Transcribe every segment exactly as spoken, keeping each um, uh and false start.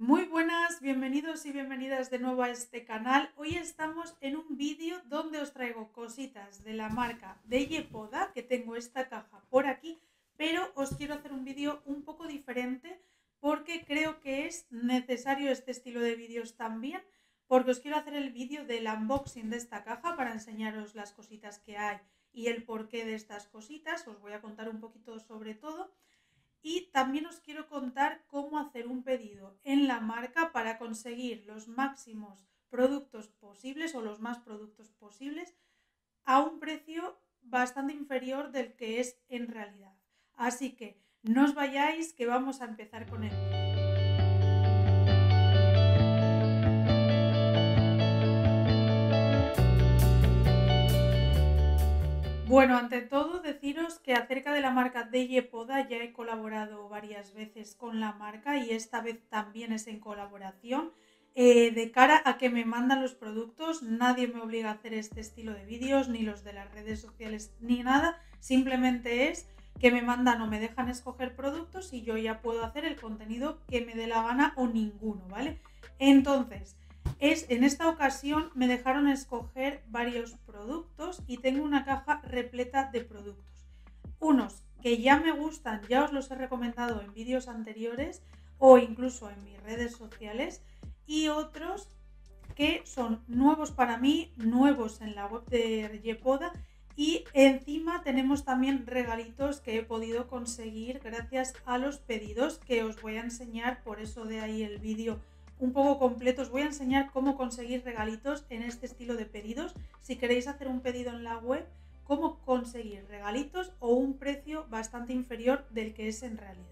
Muy buenas, bienvenidos y bienvenidas de nuevo a este canal. Hoy estamos en un vídeo donde os traigo cositas de la marca de Yepoda, que tengo esta caja por aquí, pero os quiero hacer un vídeo un poco diferente porque creo que es necesario este estilo de vídeos también, porque os quiero hacer el vídeo del unboxing de esta caja para enseñaros las cositas que hay y el porqué de estas cositas. Os voy a contar un poquito sobre todo. Y también os quiero contar cómo hacer un pedido en la marca para conseguir los máximos productos posibles o los más productos posibles a un precio bastante inferior del que es en realidad. Así que no os vayáis, que vamos a empezar con el vídeo. Bueno, ante todo deciros que acerca de la marca de Yepoda ya he colaborado varias veces con la marca y esta vez también es en colaboración. Eh, de cara a que me mandan los productos, nadie me obliga a hacer este estilo de vídeos, ni los de las redes sociales, ni nada. Simplemente es que me mandan o me dejan escoger productos y yo ya puedo hacer el contenido que me dé la gana o ninguno, ¿vale? Entonces, Es, en esta ocasión me dejaron escoger varios productos y tengo una caja repleta de productos. Unos que ya me gustan, ya os los he recomendado en vídeos anteriores o incluso en mis redes sociales, y otros que son nuevos para mí, nuevos en la web de Yepoda, y encima tenemos también regalitos que he podido conseguir gracias a los pedidos que os voy a enseñar, por eso de ahí el vídeo un poco completo. Os voy a enseñar cómo conseguir regalitos en este estilo de pedidos. Si queréis hacer un pedido en la web, cómo conseguir regalitos o un precio bastante inferior del que es en realidad.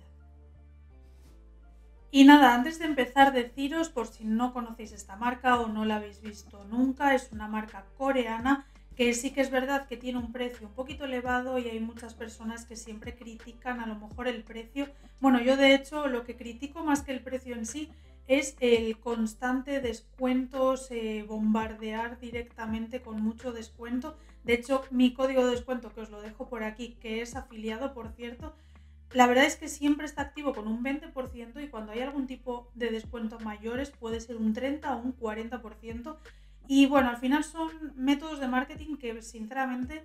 Y nada, antes de empezar, deciros, por si no conocéis esta marca o no la habéis visto nunca, es una marca coreana que sí que es verdad que tiene un precio un poquito elevado y hay muchas personas que siempre critican a lo mejor el precio. Bueno, yo de hecho lo que critico más que el precio en sí es el constante descuentos, eh, bombardear directamente con mucho descuento. De hecho, mi código de descuento, que os lo dejo por aquí, que es afiliado, por cierto, la verdad es que siempre está activo con un veinte por ciento y cuando hay algún tipo de descuento mayores puede ser un treinta o un cuarenta por ciento. Y bueno, al final son métodos de marketing que sinceramente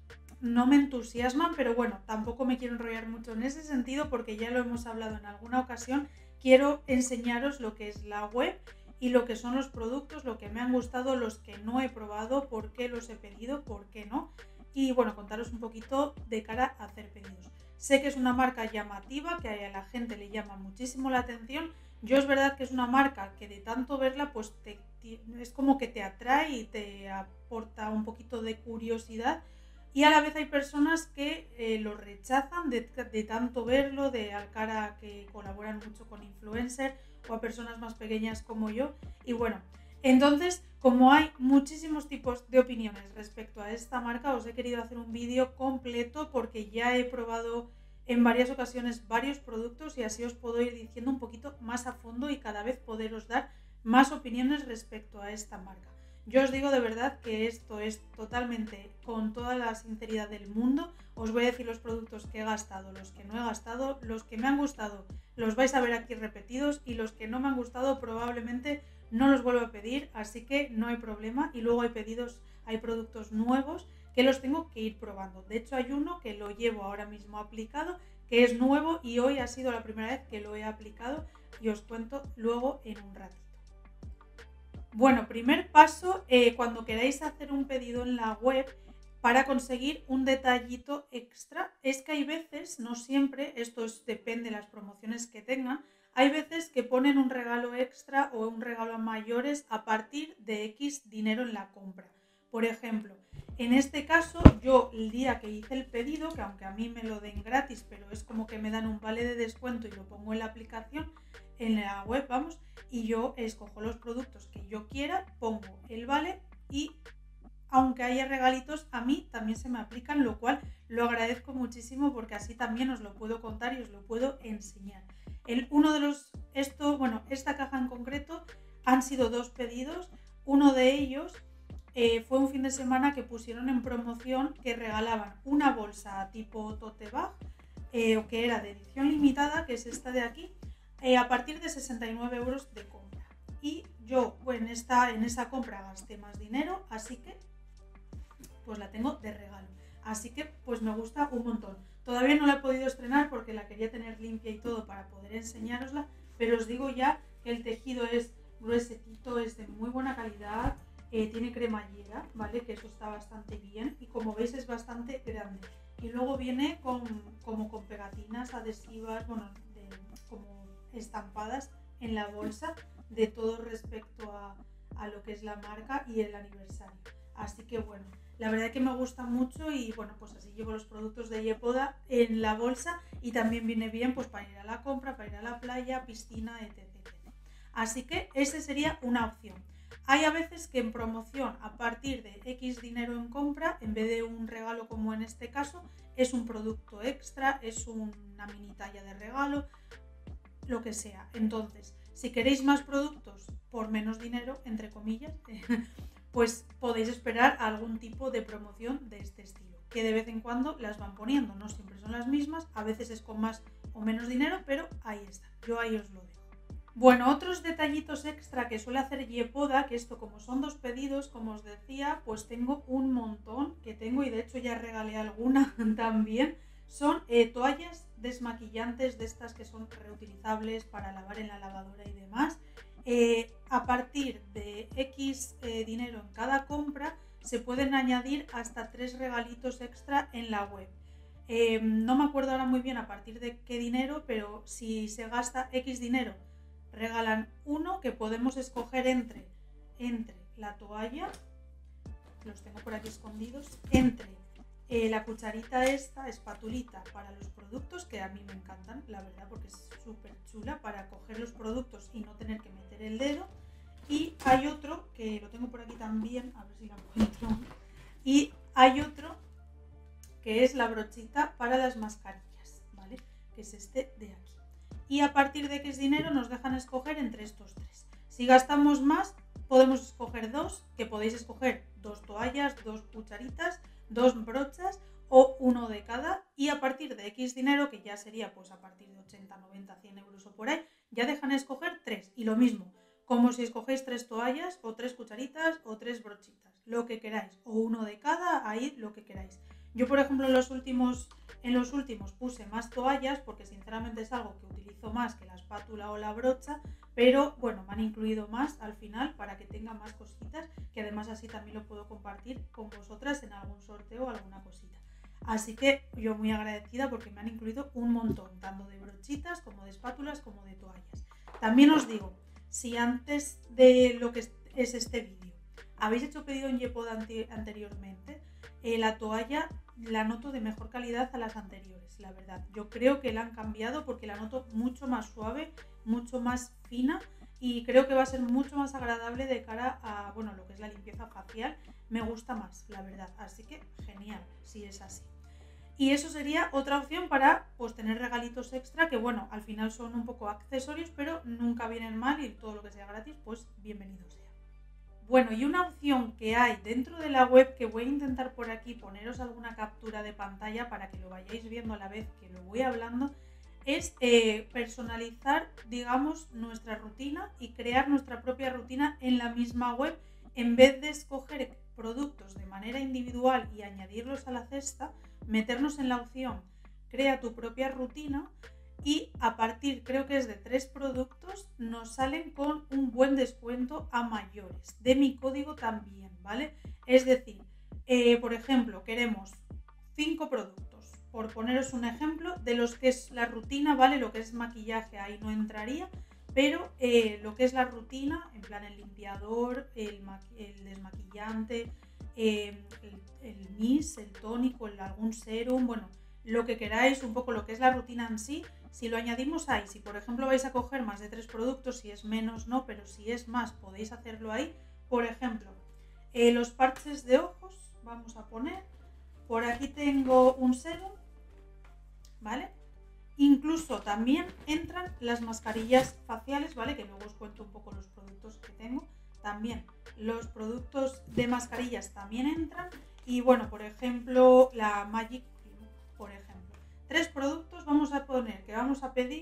no me entusiasman, pero bueno, tampoco me quiero enrollar mucho en ese sentido porque ya lo hemos hablado en alguna ocasión. Quiero enseñaros lo que es la web y lo que son los productos, lo que me han gustado, los que no he probado, por qué los he pedido, por qué no. Y bueno, contaros un poquito de cara a hacer pedidos. Sé que es una marca llamativa, que a la gente le llama muchísimo la atención. Yo es verdad que es una marca que de tanto verla, pues te, es como que te atrae y te aporta un poquito de curiosidad. Y a la vez hay personas que eh, lo rechazan de, de tanto verlo, de al cara que colaboran mucho con influencers o a personas más pequeñas como yo. Y bueno, entonces, como hay muchísimos tipos de opiniones respecto a esta marca, os he querido hacer un vídeo completo porque ya he probado en varias ocasiones varios productos y así os puedo ir diciendo un poquito más a fondo y cada vez poderos dar más opiniones respecto a esta marca. Yo os digo de verdad que esto es totalmente con toda la sinceridad del mundo. Os voy a decir los productos que he gastado, los que no he gastado, los que me han gustado los vais a ver aquí repetidos y los que no me han gustado probablemente no los vuelvo a pedir, así que no hay problema. Y luego hay pedidos, hay productos nuevos que los tengo que ir probando. De hecho hay uno que lo llevo ahora mismo aplicado, que es nuevo y hoy ha sido la primera vez que lo he aplicado y os cuento luego en un ratito. Bueno, primer paso, eh, cuando queráis hacer un pedido en la web para conseguir un detallito extra, es que hay veces, no siempre, esto es, depende de las promociones que tengan, hay veces que ponen un regalo extra o un regalo a mayores a partir de X dinero en la compra. Por ejemplo, en este caso, yo el día que hice el pedido, que aunque a mí me lo den gratis, pero es como que me dan un vale de descuento y lo pongo en la aplicación, en la web, vamos, y yo escojo los productos que yo quiera, pongo el vale y aunque haya regalitos, a mí también se me aplican, lo cual lo agradezco muchísimo porque así también os lo puedo contar y os lo puedo enseñar. El, uno de los, esto, bueno, esta caja en concreto han sido dos pedidos. Uno de ellos eh, fue un fin de semana que pusieron en promoción que regalaban una bolsa tipo tote bag, eh, que era de edición limitada, que es esta de aquí, eh, a partir de sesenta y nueve euros de compra. Y yo pues, en, esta, en esa compra gasté más dinero, así que pues la tengo de regalo. Así que pues me gusta un montón. Todavía no la he podido estrenar porque la quería tener limpia y todo para poder enseñárosla, pero os digo ya que el tejido es gruesetito, es de muy buena calidad, eh, tiene cremallera, ¿vale? Que eso está bastante bien y como veis es bastante grande. Y luego viene con, como con pegatinas adhesivas, bueno, de, como estampadas en la bolsa de todo respecto a, a lo que es la marca y el aniversario. Así que bueno, la verdad que me gusta mucho y bueno, pues así llevo los productos de Yepoda en la bolsa y también viene bien pues para ir a la compra, para ir a la playa, piscina, etcétera. Así que esa sería una opción. Hay a veces que en promoción a partir de X dinero en compra, en vez de un regalo como en este caso, es un producto extra, es una mini talla de regalo, lo que sea. Entonces, si queréis más productos por menos dinero, entre comillas, pues podéis esperar algún tipo de promoción de este estilo, que de vez en cuando las van poniendo, no siempre son las mismas, a veces es con más o menos dinero, pero ahí está, yo ahí os lo dejo. Bueno, otros detallitos extra que suele hacer Yepoda, que esto como son dos pedidos, como os decía, pues tengo un montón que tengo y de hecho ya regalé alguna también, son eh, toallas desmaquillantes de estas que son reutilizables para lavar en la lavadora y demás. Eh, a partir de X eh, dinero en cada compra se pueden añadir hasta tres regalitos extra en la web. Eh, no me acuerdo ahora muy bien a partir de qué dinero, pero si se gasta X dinero regalan uno que podemos escoger entre, entre la toalla, los tengo por aquí escondidos, entre eh, la cucharita esta, espatulita para los productos, que a mí me encantan, la verdad, porque es súper chula para coger los productos y no tener que meter el dedo. Y hay otro, que lo tengo por aquí también, a ver si lo encuentro, y hay otro que es la brochita para las mascarillas, ¿vale? Que es este de aquí. Y a partir de X dinero nos dejan escoger entre estos tres. Si gastamos más, podemos escoger dos, que podéis escoger dos toallas, dos cucharitas, dos brochas o uno de cada. Y a partir de X dinero, que ya sería pues a partir de ochenta, noventa, cien euros o por ahí, ya dejan escoger tres. Y lo mismo, como si escogéis tres toallas o tres cucharitas o tres brochitas, lo que queráis. O uno de cada, ahí lo que queráis. Yo, por ejemplo, en los últimos, en los últimos puse más toallas porque sinceramente es algo que utilizo más que la espátula o la brocha, pero bueno, me han incluido más al final para que tenga más cositas, que además así también lo puedo compartir con vosotras en algún sorteo o alguna cosita. Así que yo muy agradecida porque me han incluido un montón, tanto de brochitas como de espátulas como de toallas. También os digo, si antes de lo que es este vídeo habéis hecho pedido en Yepoda anteriormente, eh, la toalla la noto de mejor calidad a las anteriores, la verdad. Yo creo que la han cambiado porque la noto mucho más suave, mucho más fina y creo que va a ser mucho más agradable de cara a, bueno, lo que es la limpieza facial. Me gusta más, la verdad. Así que genial, si es así. Y eso sería otra opción para pues tener regalitos extra que, bueno, al final son un poco accesorios, pero nunca vienen mal y todo lo que sea gratis, pues bienvenido sea. Bueno, y una opción que hay dentro de la web, que voy a intentar por aquí poneros alguna captura de pantalla para que lo vayáis viendo a la vez que lo voy hablando, es eh, personalizar, digamos, nuestra rutina y crear nuestra propia rutina en la misma web. En vez de escoger productos de manera individual y añadirlos a la cesta, meternos en la opción crea tu propia rutina. Y a partir, creo que es de tres productos, nos salen con un buen descuento a mayores. De mi código también, ¿vale? Es decir, eh, por ejemplo, queremos cinco productos. Por poneros un ejemplo, de los que es la rutina, ¿vale? Lo que es maquillaje ahí no entraría, pero eh, lo que es la rutina, en plan el limpiador, el, el desmaquillante, eh, el, el mist, el tónico, el, algún serum, bueno, lo que queráis, un poco lo que es la rutina en sí. Si lo añadimos ahí, si por ejemplo vais a coger más de tres productos, si es menos no, pero si es más podéis hacerlo ahí. Por ejemplo, eh, los parches de ojos, vamos a poner, por aquí tengo un serum, ¿vale? Incluso también entran las mascarillas faciales, ¿vale? Que luego os cuento un poco los productos que tengo. También los productos de mascarillas también entran. Y bueno, por ejemplo, la Magic Cream, por ejemplo. Tres productos vamos a poner, que vamos a pedir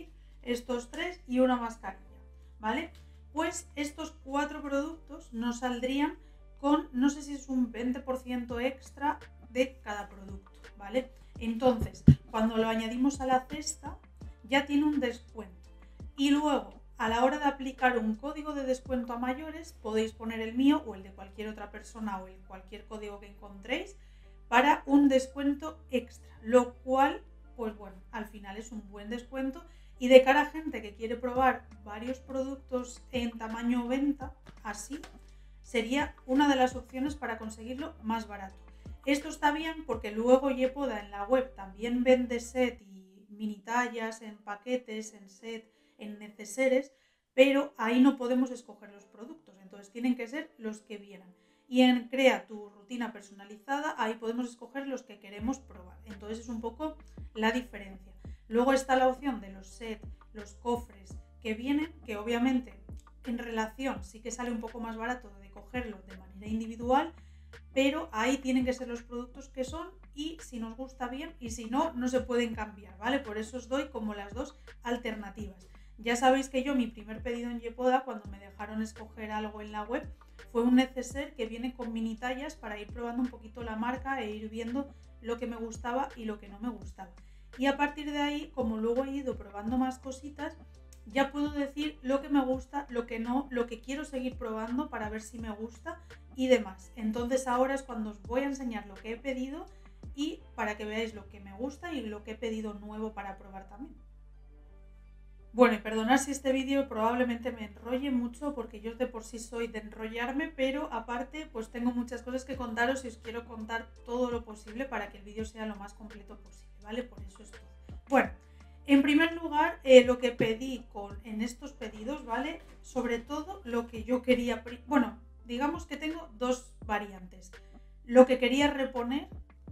estos tres y una mascarilla, ¿vale? Pues estos cuatro productos nos saldrían con, no sé si es un veinte por ciento extra de cada producto, ¿vale? Entonces, cuando lo añadimos a la cesta, ya tiene un descuento. Y luego, a la hora de aplicar un código de descuento a mayores, podéis poner el mío o el de cualquier otra persona o el cualquier código que encontréis para un descuento extra, lo cual, pues bueno, al final es un buen descuento. Y de cara a gente que quiere probar varios productos en tamaño venta, así, sería una de las opciones para conseguirlo más barato. Esto está bien porque luego Yepoda en la web también vende set y mini tallas en paquetes, en set, en neceseres, pero ahí no podemos escoger los productos, entonces tienen que ser los que vienen. Y en Crea tu rutina personalizada, ahí podemos escoger los que queremos probar. Entonces es un poco la diferencia. Luego está la opción de los sets, los cofres que vienen, que obviamente en relación sí que sale un poco más barato de cogerlo de manera individual, pero ahí tienen que ser los productos que son y si nos gusta bien y si no, no se pueden cambiar, ¿vale? Por eso os doy como las dos alternativas. Ya sabéis que yo mi primer pedido en Yepoda, cuando me dejaron escoger algo en la web, fue un neceser que viene con mini tallas para ir probando un poquito la marca e ir viendo lo que me gustaba y lo que no me gustaba. Y a partir de ahí, como luego he ido probando más cositas, ya puedo decir lo que me gusta, lo que no, lo que quiero seguir probando para ver si me gusta y demás. Entonces ahora es cuando os voy a enseñar lo que he pedido y para que veáis lo que me gusta y lo que he pedido nuevo para probar también. Bueno, y perdonad si este vídeo probablemente me enrolle mucho porque yo de por sí soy de enrollarme, pero aparte pues tengo muchas cosas que contaros y os quiero contar todo lo posible para que el vídeo sea lo más completo posible, ¿vale? Por eso es todo. Bueno, en primer lugar, eh, lo que pedí con, en estos pedidos, ¿vale? Sobre todo lo que yo quería, bueno, digamos que tengo dos variantes. Lo que quería reponer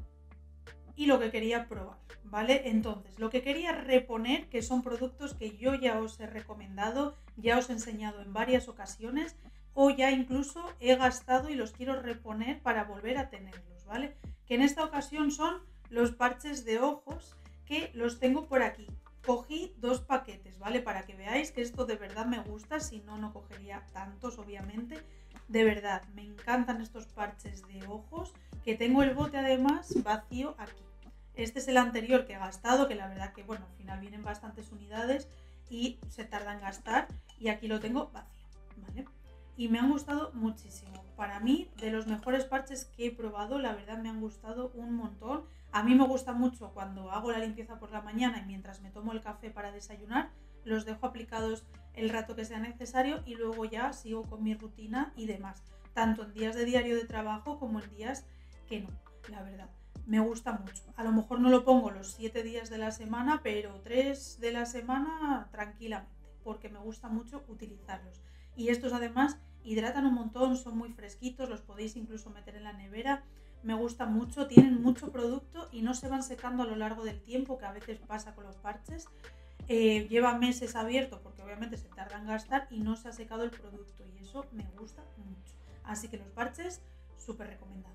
y lo que quería probar, ¿vale? Entonces, lo que quería reponer, que son productos que yo ya os he recomendado, ya os he enseñado en varias ocasiones o ya incluso he gastado y los quiero reponer para volver a tenerlos, ¿vale? Que en esta ocasión son los parches de ojos que los tengo por aquí. Cogí dos paquetes, ¿vale? Para que veáis que esto de verdad me gusta, si no, no cogería tantos, obviamente. De verdad, me encantan estos parches de ojos, que tengo el bote además vacío aquí. Este es el anterior que he gastado, que la verdad que, bueno, al final vienen bastantes unidades y se tarda en gastar, y aquí lo tengo vacío, ¿vale? Y me han gustado muchísimo. Para mí, de los mejores parches que he probado, la verdad me han gustado un montón. A mí me gusta mucho cuando hago la limpieza por la mañana y mientras me tomo el café para desayunar, los dejo aplicados el rato que sea necesario y luego ya sigo con mi rutina y demás, tanto en días de diario de trabajo como en días que no, la verdad. Me gusta mucho. A lo mejor no lo pongo los siete días de la semana, pero tres de la semana tranquilamente, porque me gusta mucho utilizarlos. Y estos además hidratan un montón, son muy fresquitos, los podéis incluso meter en la nevera. Me gusta mucho, tienen mucho producto y no se van secando a lo largo del tiempo, que a veces pasa con los parches. Eh, lleva meses abierto porque obviamente se tarda en gastar y no se ha secado el producto y eso me gusta mucho. Así que los parches súper recomendados.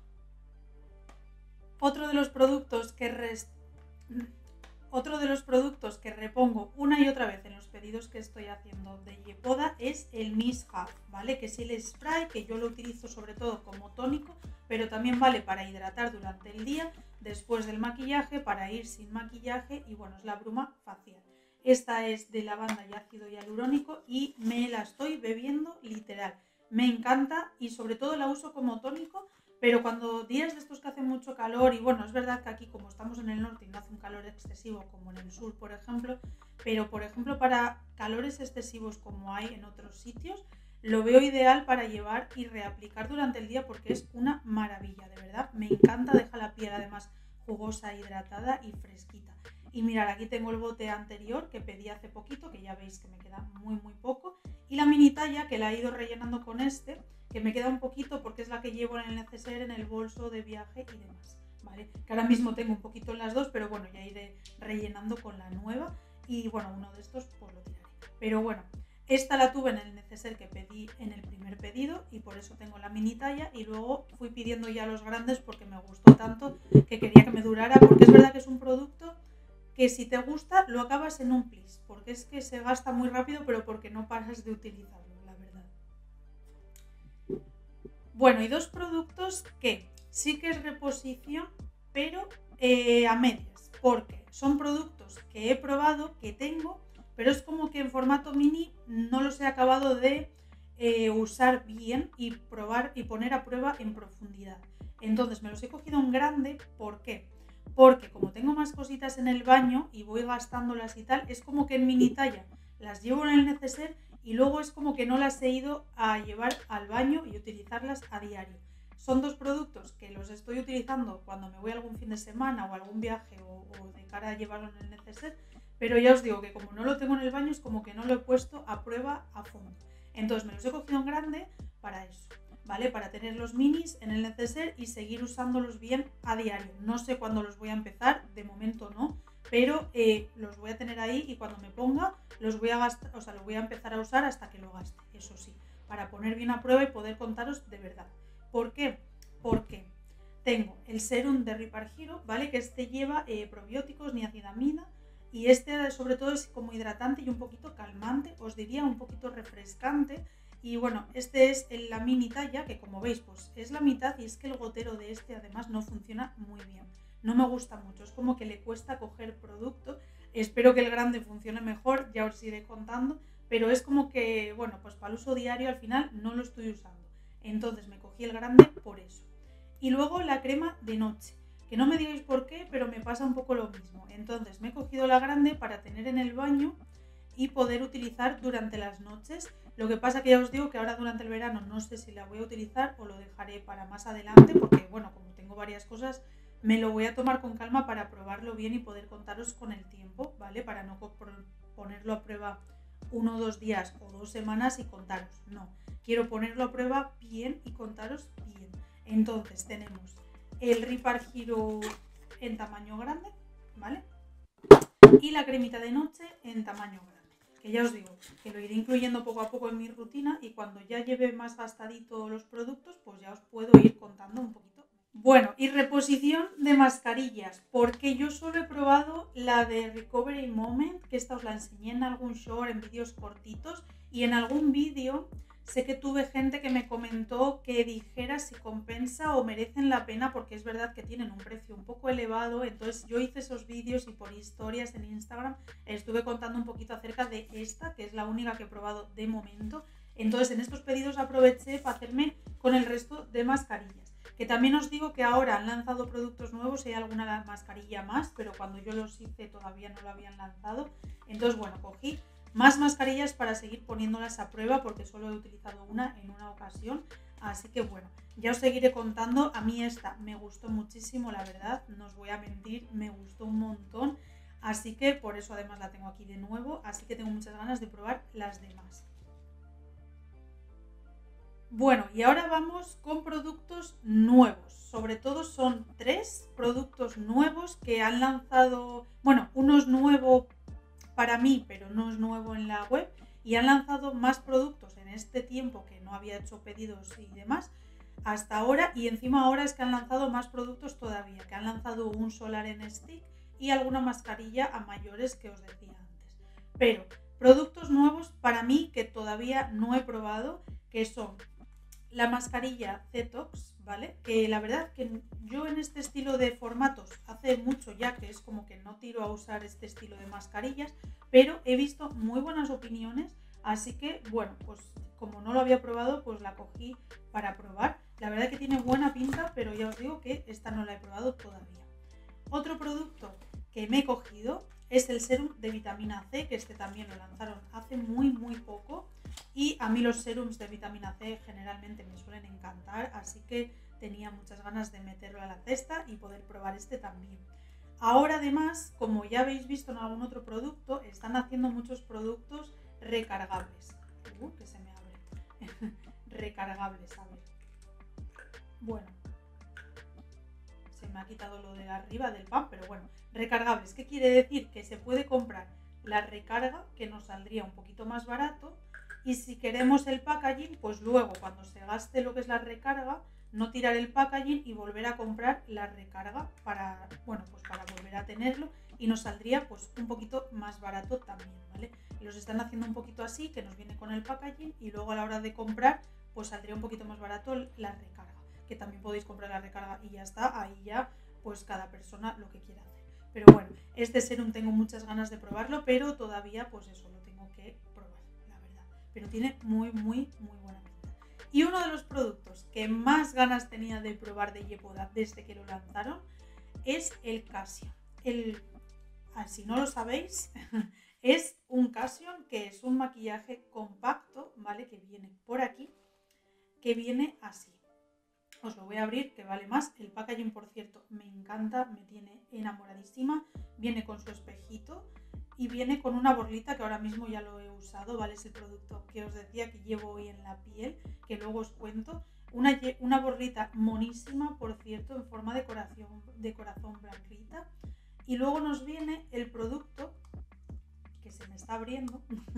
Otro de los productos que rest... Otro de los productos que repongo una y otra vez en los pedidos que estoy haciendo de Yepoda es el Mist Half, ¿vale? Que es el spray que yo lo utilizo sobre todo como tónico, pero también vale para hidratar durante el día, después del maquillaje, para ir sin maquillaje y bueno, es la bruma facial. Esta es de lavanda y ácido hialurónico y me la estoy bebiendo literal. Me encanta y sobre todo la uso como tónico. Pero cuando días de estos que hace mucho calor, y bueno, es verdad que aquí como estamos en el norte y no hace un calor excesivo como en el sur, por ejemplo, pero por ejemplo para calores excesivos como hay en otros sitios, lo veo ideal para llevar y reaplicar durante el día porque es una maravilla, de verdad. Me encanta, deja la piel además jugosa, hidratada y fresquita. Y mirad, aquí tengo el bote anterior que pedí hace poquito, que ya veis que me queda muy muy poco, y la mini talla que la he ido rellenando con este, que me queda un poquito porque es la que llevo en el neceser, en el bolso de viaje y demás, ¿vale? Que ahora mismo tengo un poquito en las dos, pero bueno, ya iré rellenando con la nueva y bueno, uno de estos pues lo tiraré. Pero bueno, esta la tuve en el neceser que pedí en el primer pedido y por eso tengo la mini talla y luego fui pidiendo ya los grandes porque me gustó tanto que quería que me durara, porque es verdad que es un producto que si te gusta lo acabas en un plis, porque es que se gasta muy rápido, pero porque no paras de utilizarlo, la verdad. Bueno, y dos productos que sí que es reposición, pero eh, a medias, porque son productos que he probado, que tengo, pero es como que en formato mini no los he acabado de eh, usar bien y probar y poner a prueba en profundidad. Entonces me los he cogido en grande, ¿por qué? Porque como tengo más cositas en el baño y voy gastándolas y tal, es como que en mini talla las llevo en el neceser y luego es como que no las he ido a llevar al baño y utilizarlas a diario. Son dos productos que los estoy utilizando cuando me voy algún fin de semana o algún viaje o, o de cara a llevarlo en el neceser, pero ya os digo que como no lo tengo en el baño es como que no lo he puesto a prueba a fondo. Entonces me los he cogido en grande para eso, ¿vale? Para tener los minis en el neceser y seguir usándolos bien a diario. No sé cuándo los voy a empezar, de momento no, pero eh, los voy a tener ahí y cuando me ponga los voy a gastar, o sea, los voy a empezar a usar hasta que lo gaste, eso sí, para poner bien a prueba y poder contaros de verdad. ¿Por qué? Porque tengo el serum de Ripar Hero, ¿vale? Que este lleva eh, probióticos, niacinamida, y este sobre todo es como hidratante y un poquito calmante, os diría un poquito refrescante. Y bueno, este es la mini talla, que como veis pues es la mitad y es que el gotero de este además no funciona muy bien. No me gusta mucho, es como que le cuesta coger producto. Espero que el grande funcione mejor, ya os iré contando, pero es como que, bueno, pues para el uso diario al final no lo estoy usando. Entonces me cogí el grande por eso. Y luego la crema de noche, que no me digáis por qué, pero me pasa un poco lo mismo. Entonces me he cogido la grande para tener en el baño y poder utilizar durante las noches. Lo que pasa que ya os digo que ahora durante el verano no sé si la voy a utilizar o lo dejaré para más adelante, porque bueno, como tengo varias cosas, me lo voy a tomar con calma para probarlo bien y poder contaros con el tiempo, ¿vale? Para no ponerlo a prueba uno o dos días o dos semanas y contaros, no. Quiero ponerlo a prueba bien y contaros bien. Entonces tenemos el Ripar Hero en tamaño grande, ¿vale? Y la cremita de noche en tamaño grande, que ya os digo que lo iré incluyendo poco a poco en mi rutina y cuando ya lleve más gastadito los productos, pues ya os puedo ir contando un poquito. Bueno, y reposición de mascarillas, porque yo solo he probado la de Recovery Moment, que esta os la enseñé en algún short, en vídeos cortitos, y en algún vídeo sé que tuve gente que me comentó que dijera si compensa o merecen la pena, porque es verdad que tienen un precio un poco elevado. Entonces yo hice esos vídeos y por historias en Instagram estuve contando un poquito acerca de esta, que es la única que he probado de momento. Entonces en estos pedidos aproveché para hacerme con el resto de mascarillas. Que también os digo que ahora han lanzado productos nuevos y hay alguna mascarilla más, pero cuando yo los hice todavía no lo habían lanzado. Entonces bueno, cogí más mascarillas para seguir poniéndolas a prueba porque solo he utilizado una en una ocasión. Así que bueno, ya os seguiré contando. A mí esta me gustó muchísimo, la verdad, no os voy a mentir, me gustó un montón. Así que por eso además la tengo aquí de nuevo, así que tengo muchas ganas de probar las demás. Bueno, y ahora vamos con productos nuevos. Sobre todo son tres productos nuevos que han lanzado, bueno, uno es nuevo para mí, pero no es nuevo en la web, y han lanzado más productos en este tiempo que no había hecho pedidos y demás hasta ahora, y encima ahora es que han lanzado más productos todavía, que han lanzado un solar en stick y alguna mascarilla a mayores que os decía antes. Pero productos nuevos para mí que todavía no he probado, que son la mascarilla Cetox, ¿vale? Que la verdad que yo en este estilo de formatos hace mucho ya que es como que no tiro a usar este estilo de mascarillas, pero he visto muy buenas opiniones, así que bueno, pues como no lo había probado, pues la cogí para probar. La verdad que tiene buena pinta, pero ya os digo que esta no la he probado todavía. Otro producto que me he cogido es el serum de vitamina C, que este también lo lanzaron hace muy muy poco. Y a mí los serums de vitamina C generalmente me suelen encantar, así que tenía muchas ganas de meterlo a la cesta y poder probar este también. Ahora además, como ya habéis visto en algún otro producto, están haciendo muchos productos recargables. Uh, que se me abre. Recargables, a ver. Bueno, se me ha quitado lo de arriba del pan, pero bueno, recargables. ¿Qué quiere decir? Que se puede comprar la recarga, que nos saldría un poquito más barato. Y si queremos el packaging, pues luego cuando se gaste lo que es la recarga, no tirar el packaging y volver a comprar la recarga para, bueno, pues para volver a tenerlo y nos saldría pues un poquito más barato también, ¿vale? Los están haciendo un poquito así, que nos viene con el packaging y luego a la hora de comprar pues saldría un poquito más barato la recarga, que también podéis comprar la recarga y ya está, ahí ya pues cada persona lo que quiera hacer. Pero bueno, este serum tengo muchas ganas de probarlo, pero todavía pues eso lo tengo que probar, la verdad. Pero tiene muy, muy, muy buena pinta. Y uno de los productos que más ganas tenía de probar de Yepoda desde que lo lanzaron es el Cassion. El, ah, si no lo sabéis, es un Cassion que es un maquillaje compacto, ¿vale? Que viene por aquí, que viene así. Os lo voy a abrir, que vale más. El packaging, por cierto, me encanta, me tiene enamoradísima. Viene con su espejito y viene con una borlita que ahora mismo ya lo he usado, ¿vale? Es el producto que os decía que llevo hoy en la piel, que luego os cuento. Una, una borlita monísima, por cierto, en forma de corazón, de corazón blanquita. Y luego nos viene el producto, que se me está abriendo.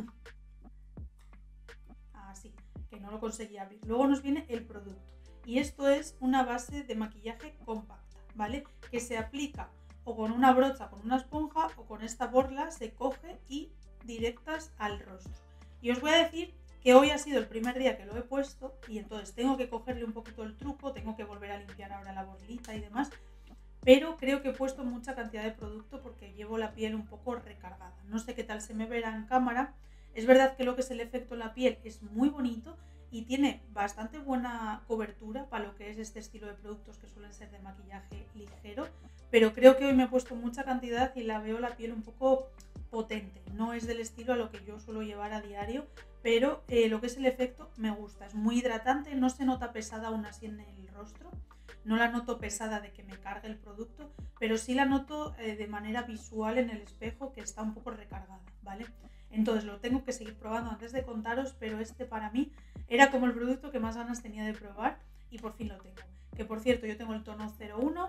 Así, que no lo conseguí abrir. Luego nos viene el producto. Y esto es una base de maquillaje compacta, ¿vale? Que se aplica o con una brocha, con una esponja, o con esta borla se coge y directas al rostro. Y os voy a decir que hoy ha sido el primer día que lo he puesto y entonces tengo que cogerle un poquito el truco, tengo que volver a limpiar ahora la borlita y demás, pero creo que he puesto mucha cantidad de producto porque llevo la piel un poco recargada. No sé qué tal se me verá en cámara. Es verdad que lo que es el efecto en la piel es muy bonito y tiene bastante buena cobertura para lo que es este estilo de productos que suelen ser de maquillaje ligero, pero creo que hoy me he puesto mucha cantidad y la veo la piel un poco potente. No es del estilo a lo que yo suelo llevar a diario, pero eh, lo que es el efecto me gusta. Es muy hidratante, no se nota pesada aún así en el rostro, no la noto pesada de que me cargue el producto, pero sí la noto eh, de manera visual en el espejo que está un poco recargada, ¿vale? Entonces lo tengo que seguir probando antes de contaros, pero este para mí era como el producto que más ganas tenía de probar y por fin lo tengo. Que por cierto, yo tengo el tono cero uno,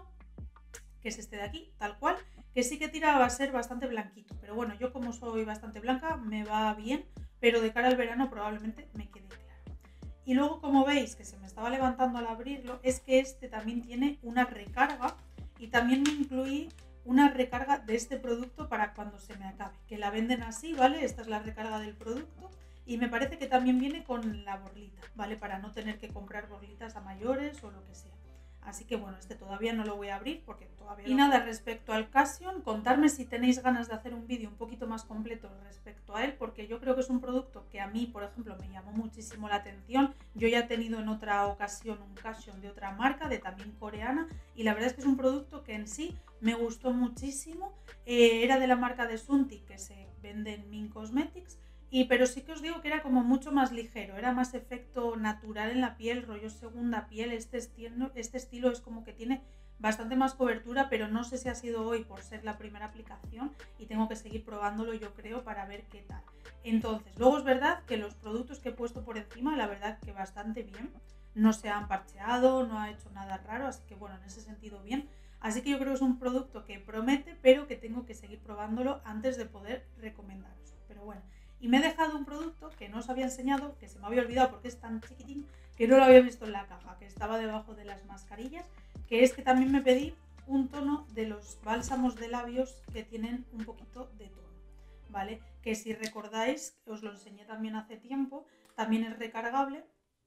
que es este de aquí, tal cual, que sí que tira a ser bastante blanquito, pero bueno, yo como soy bastante blanca me va bien, pero de cara al verano probablemente me quede claro. Y luego, como veis, que se me estaba levantando al abrirlo, es que este también tiene una recarga y también me incluí una recarga de este producto para cuando se me acabe, que la venden así, ¿vale? Esta es la recarga del producto y me parece que también viene con la borlita, ¿vale? Para no tener que comprar borlitas a mayores o lo que sea. Así que bueno, este todavía no lo voy a abrir porque todavía... Y nada, respecto al Cassion, contarme si tenéis ganas de hacer un vídeo un poquito más completo respecto a él, porque yo creo que es un producto que a mí, por ejemplo, me llamó muchísimo la atención. Yo ya he tenido en otra ocasión un Cassion de otra marca, de también coreana, y la verdad es que es un producto que en sí me gustó muchísimo. Eh, era de la marca de Sunti, que se vende en Min Cosmetics, y, pero sí que os digo que era como mucho más ligero, era más efecto natural en la piel, rollo segunda piel. Este estilo, este estilo es como que tiene bastante más cobertura, pero no sé si ha sido hoy por ser la primera aplicación y tengo que seguir probándolo, yo creo, para ver qué tal. Entonces, luego es verdad que los productos que he puesto por encima, la verdad que bastante bien, no se han parcheado, no ha hecho nada raro, así que bueno, en ese sentido bien. Así que yo creo que es un producto que promete, pero que tengo que seguir probándolo antes de poder recomendaros. Pero bueno, y me he dejado un producto que no os había enseñado, que se me había olvidado porque es tan chiquitín que no lo había visto en la caja, que estaba debajo de las mascarillas, que es que también me pedí un tono de los bálsamos de labios que tienen un poquito de tono, ¿vale? Que si recordáis, os lo enseñé también hace tiempo, también es recargable,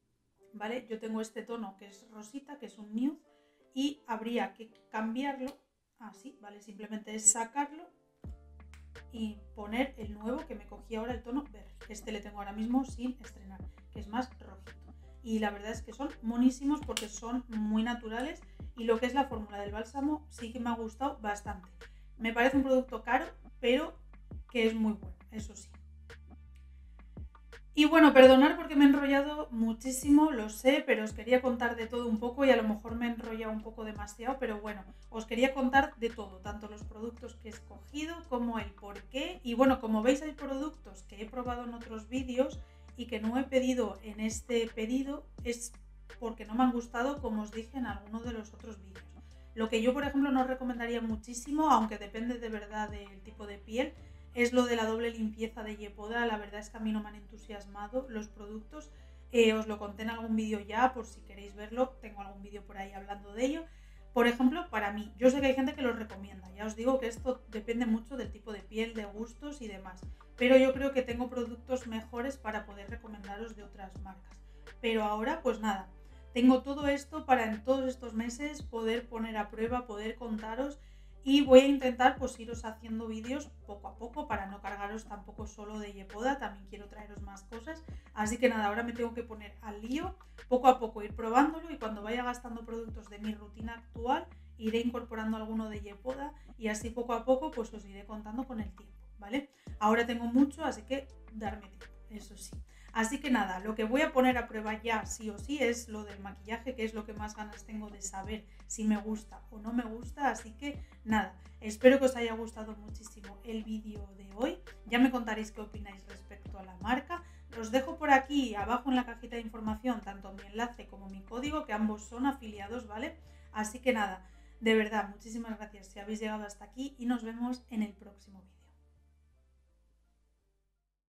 ¿vale? Yo tengo este tono que es rosita, que es un nude, y habría que cambiarlo así, ¿vale? Simplemente es sacarlo y poner el nuevo que me cogí ahora, el tono verde. Este le tengo ahora mismo sin estrenar, que es más rojito. Y la verdad es que son monísimos porque son muy naturales y lo que es la fórmula del bálsamo sí que me ha gustado bastante. Me parece un producto caro, pero que es muy bueno, eso sí. Y bueno, perdonad porque me he enrollado muchísimo, lo sé, pero os quería contar de todo un poco y a lo mejor me he enrollado un poco demasiado, pero bueno, os quería contar de todo, tanto los productos que he escogido como el por qué. Y bueno, como veis hay productos que he probado en otros vídeos y que no he pedido en este pedido, es porque no me han gustado, como os dije en alguno de los otros vídeos. Lo que yo, por ejemplo, no recomendaría muchísimo, aunque depende de verdad del tipo de piel, es lo de la doble limpieza de Yepoda. La verdad es que a mí no me han entusiasmado los productos. Eh, os lo conté en algún vídeo ya, por si queréis verlo. Tengo algún vídeo por ahí hablando de ello. Por ejemplo, para mí, yo sé que hay gente que los recomienda, ya os digo que esto depende mucho del tipo de piel, de gustos y demás, pero yo creo que tengo productos mejores para poder recomendaros de otras marcas. Pero ahora, pues nada, tengo todo esto para en todos estos meses poder poner a prueba, poder contaros y voy a intentar pues iros haciendo vídeos poco a poco para no cargaros tampoco solo de Yepoda, también quiero traeros más cosas. Así que nada, ahora me tengo que poner al lío, poco a poco ir probándolo y cuando vaya gastando productos de mi rutina actual iré incorporando alguno de Yepoda y así poco a poco pues os iré contando con el tiempo, ¿vale? Ahora tengo mucho, así que darme tiempo, eso sí. Así que nada, lo que voy a poner a prueba ya sí o sí es lo del maquillaje, que es lo que más ganas tengo de saber si me gusta o no me gusta. Así que nada, espero que os haya gustado muchísimo el vídeo de hoy. Ya me contaréis qué opináis respecto a la marca. Os dejo por aquí abajo en la cajita de información tanto mi enlace como mi código, que ambos son afiliados, ¿vale? Así que nada, de verdad, muchísimas gracias si habéis llegado hasta aquí y nos vemos en el próximo vídeo.